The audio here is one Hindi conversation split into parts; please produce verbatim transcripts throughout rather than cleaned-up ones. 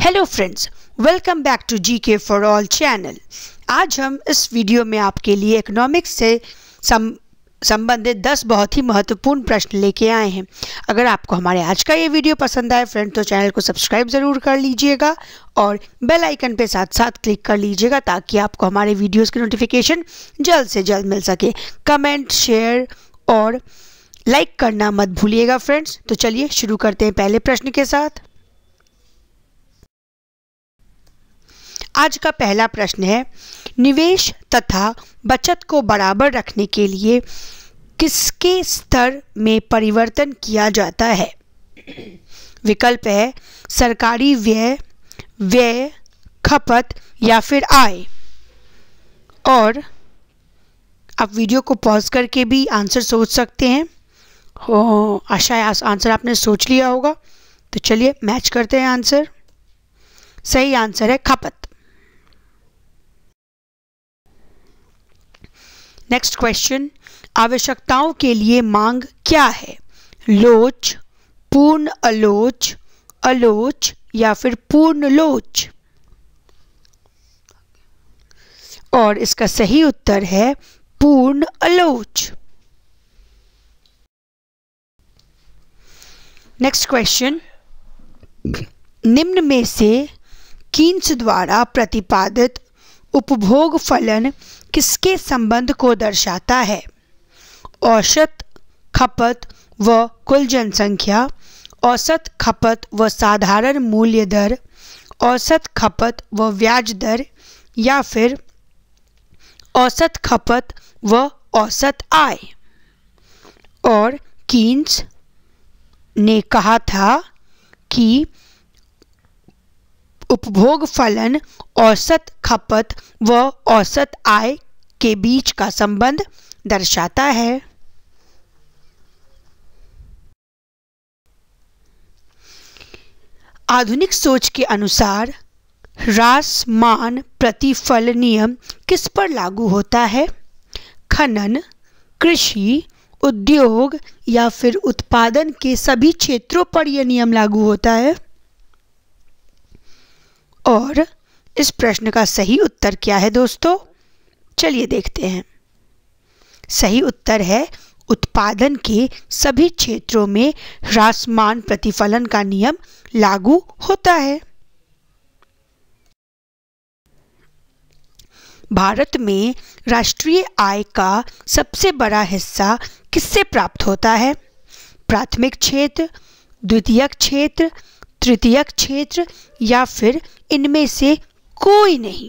Hello friends, welcome back to GK for all channel. आज हम इस वीडियो में आपके लिए इकोनॉमिक्स से सम संबंधित दस बहुत ही महत्वपूर्ण प्रश्न लेके आए हैं। अगर आपको हमारे आज का ये वीडियो पसंद आए फ्रेंड तो चैनल को सब्सक्राइब ज़रूर कर लीजिएगा और बेल आइकन पे साथ साथ क्लिक कर लीजिएगा ताकि आपको हमारे वीडियोस की नोटिफिकेशन जल्द से जल्द मिल सके। कमेंट, शेयर और लाइक करना मत भूलिएगा फ्रेंड्स। तो चलिए शुरू करते हैं पहले प्रश्न के साथ। आज का पहला प्रश्न है, निवेश तथा बचत को बराबर रखने के लिए किसके स्तर में परिवर्तन किया जाता है? विकल्प है सरकारी व्यय, व्यय, खपत या फिर आय। और आप वीडियो को पॉज करके भी आंसर सोच सकते हैं। हो आशा है आंसर आपने सोच लिया होगा। तो चलिए मैच करते हैं आंसर। सही आंसर है खपत। नेक्स्ट क्वेश्चन, आवश्यकताओं के लिए मांग क्या है? लोच, पूर्ण अलोच, अलोच या फिर पूर्ण लोच? और इसका सही उत्तर है पूर्ण अलोच। नेक्स्ट क्वेश्चन, निम्न में से कीन्स द्वारा प्रतिपादित उपभोग फलन किसके संबंध को दर्शाता है? औसत खपत व कुल जनसंख्या, औसत खपत व साधारण मूल्य दर, औसत खपत व ब्याज दर या फिर औसत खपत व औसत आय। और कीन्स ने कहा था कि उपभोग फलन औसत खपत व औसत आय के बीच का संबंध दर्शाता है। आधुनिक सोच के अनुसार ह्रासमान प्रतिफल नियम किस पर लागू होता है? खनन, कृषि, उद्योग या फिर उत्पादन के सभी क्षेत्रों पर यह नियम लागू होता है। और इस प्रश्न का सही उत्तर क्या है दोस्तों? चलिए देखते हैं। सही उत्तर है उत्पादन के सभी क्षेत्रों में ह्रासमान प्रतिफलन का नियम लागू होता है। भारत में राष्ट्रीय आय का सबसे बड़ा हिस्सा किससे प्राप्त होता है? प्राथमिक क्षेत्र, द्वितीयक क्षेत्र, तृतीयक क्षेत्र या फिर इनमें से कोई नहीं?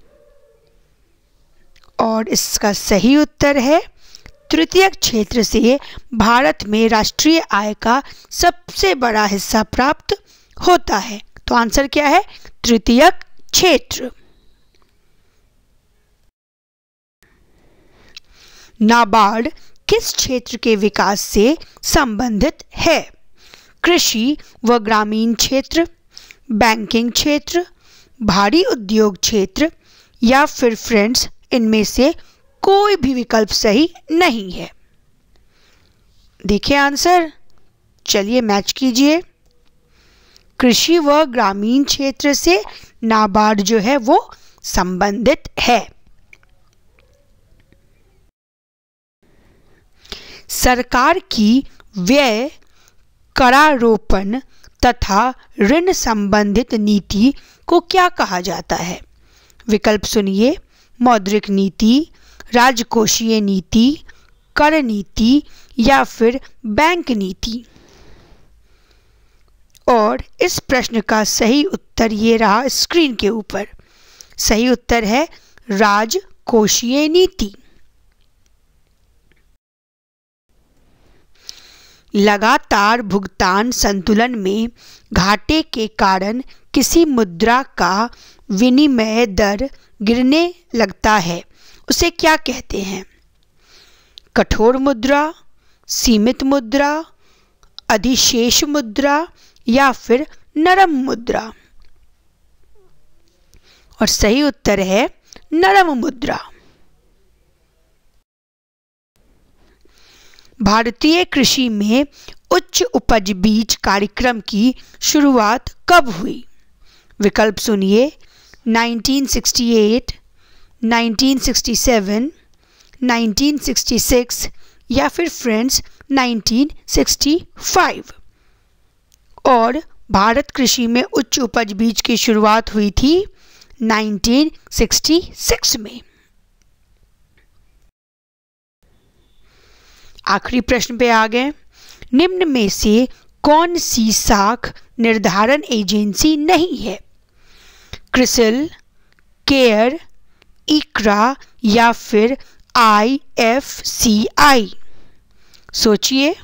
और इसका सही उत्तर है तृतीयक क्षेत्र से भारत में राष्ट्रीय आय का सबसे बड़ा हिस्सा प्राप्त होता है। तो आंसर क्या है? तृतीयक क्षेत्र। नाबार्ड किस क्षेत्र के विकास से संबंधित है? कृषि व ग्रामीण क्षेत्र, बैंकिंग क्षेत्र, भारी उद्योग क्षेत्र या फिर फ्रेंड्स इनमें से कोई भी विकल्प सही नहीं है। देखिए आंसर, चलिए मैच कीजिए। कृषि व ग्रामीण क्षेत्र से नाबार्ड जो है वो संबंधित है। सरकार की व्यय, करारोपण तथा ऋण संबंधित नीति को क्या कहा जाता है? विकल्प सुनिए, मौद्रिक नीति, राजकोषीय नीति, कर नीति या फिर बैंक नीति। और इस प्रश्न का सही उत्तर ये रहा स्क्रीन के ऊपर। सही उत्तर है राजकोषीय नीति। लगातार भुगतान संतुलन में घाटे के कारण किसी मुद्रा का विनिमय दर गिरने लगता है, उसे क्या कहते हैं? कठोर मुद्रा, सीमित मुद्रा, अधिशेष मुद्रा या फिर नरम मुद्रा? और सही उत्तर है नरम मुद्रा। भारतीय कृषि में उच्च उपज बीज कार्यक्रम की शुरुआत कब हुई? विकल्प सुनिए, nineteen sixty eight, nineteen sixty seven, nineteen sixty six या फिर फ्रेंड्स नाइनटीन सिक्सटी फाइव। और भारत कृषि में उच्च उपज बीज की शुरुआत हुई थी नाइनटीन सिक्सटी सिक्स में। आखिरी प्रश्न पे आ गए। निम्न में से कौन सी शाख निर्धारण एजेंसी नहीं है? क्रिसिल, केयर, इक्रा या फिर आई एफ सी आई? सोचिए।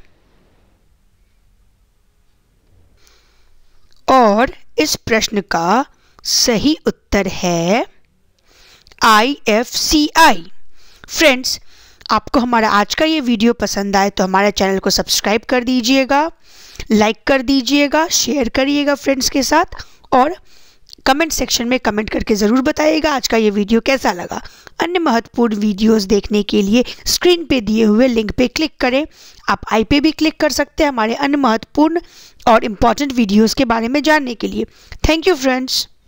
और इस प्रश्न का सही उत्तर है I F C I. Friends, आपको हमारा आज का ये वीडियो पसंद आए तो हमारे चैनल को सब्सक्राइब कर दीजिएगा, लाइक कर दीजिएगा, शेयर करिएगा फ्रेंड्स के साथ, और कमेंट सेक्शन में कमेंट करके ज़रूर बताइएगा आज का ये वीडियो कैसा लगा। अन्य महत्वपूर्ण वीडियोस देखने के लिए स्क्रीन पे दिए हुए लिंक पे क्लिक करें। आप आई पे भी क्लिक कर सकते हैं हमारे अन्य महत्वपूर्ण और इम्पॉर्टेंट वीडियोस के बारे में जानने के लिए। Thank you friends.